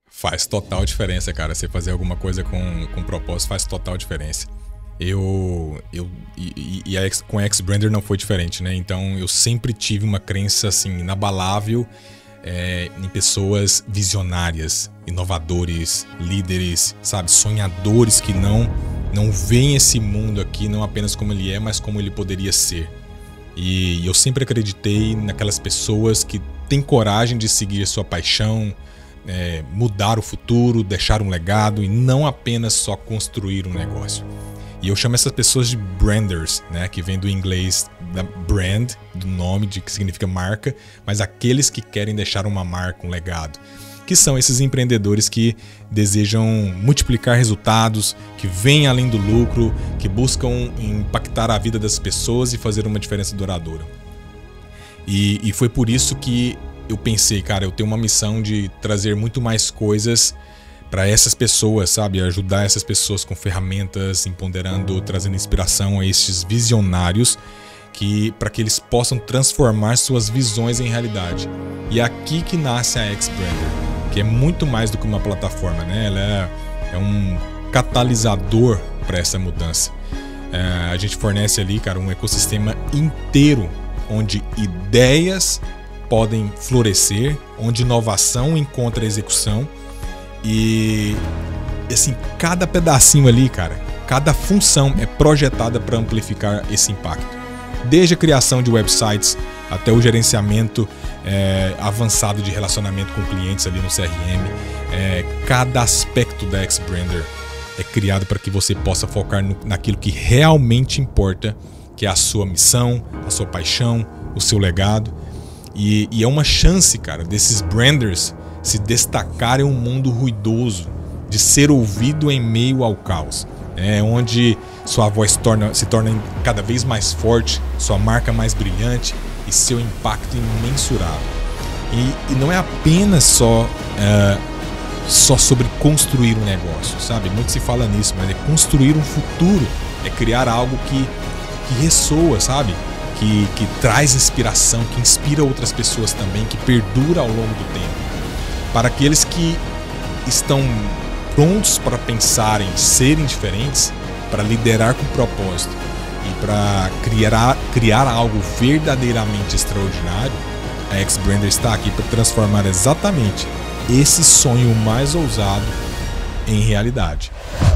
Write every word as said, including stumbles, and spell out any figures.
Faz total diferença, cara. Você fazer alguma coisa com, com propósito faz total diferença. Eu. eu e, e a X, com a X-Brander não foi diferente, né? Então eu sempre tive uma crença assim, inabalável é, em pessoas visionárias, inovadores, líderes, sabe? Sonhadores que não, não veem esse mundo aqui não apenas como ele é, mas como ele poderia ser. E eu sempre acreditei naquelas pessoas que têm coragem de seguir a sua paixão, é, mudar o futuro, deixar um legado e não apenas só construir um negócio. E eu chamo essas pessoas de branders, né, que vem do inglês da brand, do nome, de que significa marca, mas aqueles que querem deixar uma marca, um legado. Que são esses empreendedores que desejam multiplicar resultados, que vêm além do lucro, que buscam impactar a vida das pessoas e fazer uma diferença duradoura. E, e foi por isso que eu pensei, cara, eu tenho uma missão de trazer muito mais coisas para essas pessoas, sabe? Ajudar essas pessoas com ferramentas, empoderando, trazendo inspiração a esses visionários, que, para que eles possam transformar suas visões em realidade. E é aqui que nasce a X-Brander, que é muito mais do que uma plataforma, né? Ela é, é um catalisador para essa mudança. É, a gente fornece ali, cara, um ecossistema inteiro onde ideias podem florescer, onde inovação encontra execução e, assim, cada pedacinho ali, cara, cada função é projetada para amplificar esse impacto. Desde a criação de websites até o gerenciamento é, avançado de relacionamento com clientes ali no C R M, é, cada aspecto da X-Brander é criado para que você possa focar no, naquilo que realmente importa, que é a sua missão, a sua paixão, o seu legado. E, e é uma chance, cara, desses branders se destacarem em um mundo ruidoso, de ser ouvido em meio ao caos. É onde sua voz torna, se torna cada vez mais forte, sua marca mais brilhante e seu impacto imensurável. E, e não é apenas só, é, só sobre construir um negócio, sabe? Muito se fala nisso, mas é construir um futuro, é criar algo que, que ressoa, sabe? Que, que traz inspiração, que inspira outras pessoas também, que perdura ao longo do tempo. Para aqueles que estão prontos para pensar em serem diferentes, para liderar com propósito e para criar, criar algo verdadeiramente extraordinário, a X-Brander está aqui para transformar exatamente esse sonho mais ousado em realidade.